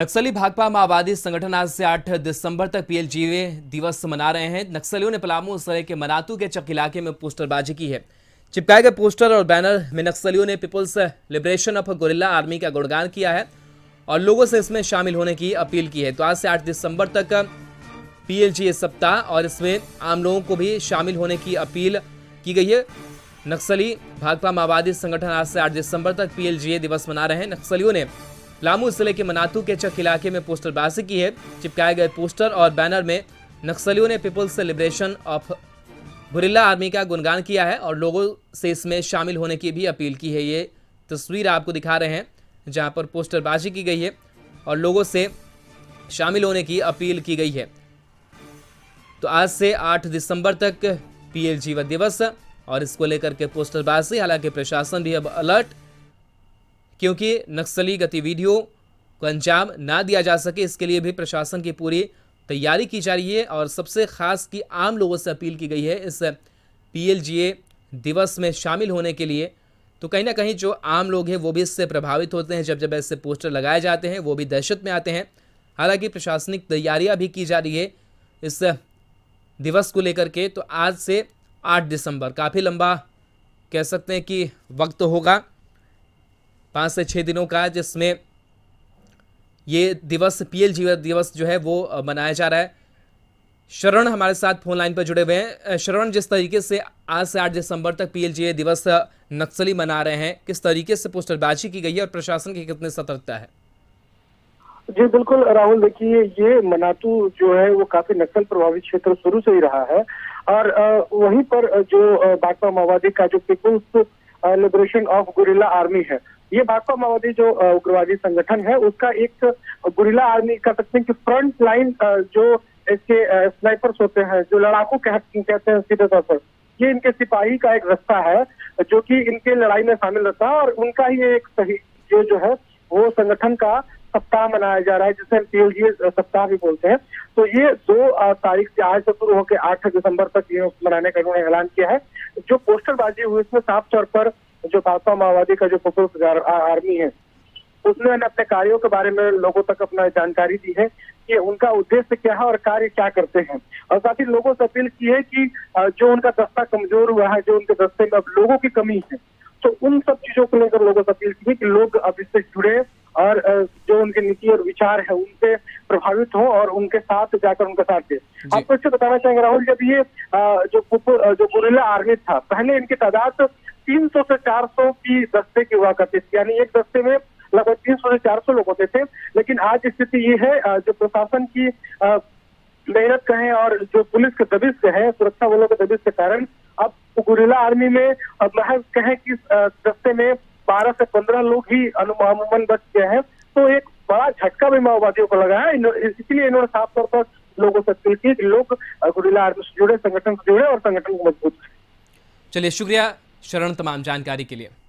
नक्सली भाकपा माओवादी संगठन आज से 8 दिसंबर तक पीएलजीए दिवस मना रहे हैं। नक्सलियों ने पलामू जिले के मनातू के चक इलाके में पोस्टरबाजी की है। चिपकाए गए पोस्टर और बैनर में नक्सलियों ने people's liberation of guerrilla army का गुणगान किया है और लोगों से इसमें शामिल होने की अपील की है। तो आज से 8 दिसंबर तक पीएलजीए सप्ताह और इसमें आम लोगों को भी शामिल होने की अपील की गई है। नक्सली भाकपा माओवादी संगठन आज से 8 दिसंबर तक पीएलजीए दिवस मना रहे हैं। नक्सलियों ने पलामू जिले के मनातू के चक इलाके में पोस्टरबाजी की है। चिपकाए गए पोस्टर और बैनर में नक्सलियों ने people's liberation of guerrilla army का गुणगान किया है और लोगों से इसमें शामिल होने की भी अपील की है। ये तस्वीर आपको दिखा रहे हैं जहां पर पोस्टरबाजी की गई है और लोगों से शामिल होने की अपील की गई है। तो आज से 8 दिसंबर तक पीएलजीए दिवस और इसको लेकर के पोस्टरबाजी। हालांकि प्रशासन भी अब अलर्ट, क्योंकि नक्सली गतिविधियों को अंजाम ना दिया जा सके, इसके लिए भी प्रशासन की पूरी तैयारी की जा रही है। और सबसे खास कि आम लोगों से अपील की गई है इस पीएलजीए दिवस में शामिल होने के लिए। तो कहीं ना कहीं जो आम लोग हैं वो भी इससे प्रभावित होते हैं। जब ऐसे पोस्टर लगाए जाते हैं वो भी दहशत में आते हैं। हालांकि प्रशासनिक तैयारियां भी की जा रही है इस दिवस को लेकर के। तो आज से 8 दिसंबर काफ़ी लंबा कह सकते हैं कि वक्त होगा, 5 से 6 दिनों का, जिसमें ये दिवस पीएलजीए दिवस जो है वो मनाया जा रहा है। शरण हमारे साथ फोन लाइन पर जुड़े हुए हैं। शरण, जिस तरीके से आज से 8 दिसंबर तक पीएलजीए दिवस नक्सली मना रहे हैं, किस तरीके से पोस्टरबाजी की गई है और प्रशासन की कितनी सतर्कता है? जी बिल्कुल राहुल, देखिए ये मनातू जो है वो काफी नक्सल प्रभावित क्षेत्र शुरू से ही रहा है और वहीं पर जो भाकपा माओवादी का जो people's liberation of guerrilla army है, ये भाकपा माओवादी जो उग्रवादी संगठन है उसका एक गुरिल्ला आर्मी का सकते हैं कि फ्रंट लाइन जो इसके स्नाइपर्स होते हैं, जो लड़ाकू कहते हैं सीधे तौर पर, ये इनके सिपाही का एक रास्ता है जो कि इनके लड़ाई में शामिल रहता है और उनका ही एक सही जो है वो संगठन का सप्ताह मनाया जा रहा है, जिसे हम पीएलजीए सप्ताह भी बोलते हैं। तो ये 2 तारीख से आज से शुरू होकर 8 दिसंबर तक ये मनाने का इन्होंने ऐलान किया है। जो पोस्टरबाजी हुई इसमें साफ तौर पर जो भाकपा माओवादी का जो पीपुल्स आर्मी है उसने अपने कार्यों के बारे में लोगों तक अपना जानकारी दी है कि उनका उद्देश्य क्या है और कार्य क्या करते हैं। और साथ ही लोगों से अपील की है कि जो उनका दस्ता कमजोर हुआ है, जो उनके दस्ते में अब लोगों की कमी है, तो उन सब चीजों को लेकर लोगों से अपील की है कि लोग अब इससे जुड़े और जो उनकी नीति और विचार है उनसे प्रभावित हो और उनके साथ जाकर उनका साथ दे। आपको इससे बताना चाहेंगे राहुल, जब ये जो गुरिल्ला आर्मी था, पहले इनकी तादाद 300 से 400 की दस्ते की हुआ करती थी, यानी एक दस्ते में लगभग 300 से 400 लोग होते थे। लेकिन आज स्थिति ये है, जो प्रशासन की मेहनत कहें और जो पुलिस के दबिश कहें, सुरक्षा बलों के दबिश के कारण अब गुरिल्ला आर्मी में महज कहें कि दस्ते में 12 से 15 लोग ही अमूमन बच गए हैं। तो एक बड़ा झटका भी माओवादियों को लगा है, इसलिए इन्होंने साफ तौर पर लोगों से अपील की कि लोग गुरिल्ला आर्मी से जुड़े, संगठन से जुड़े और संगठन को मजबूत करें। चलिए, शुक्रिया शरण तमाम जानकारी के लिए।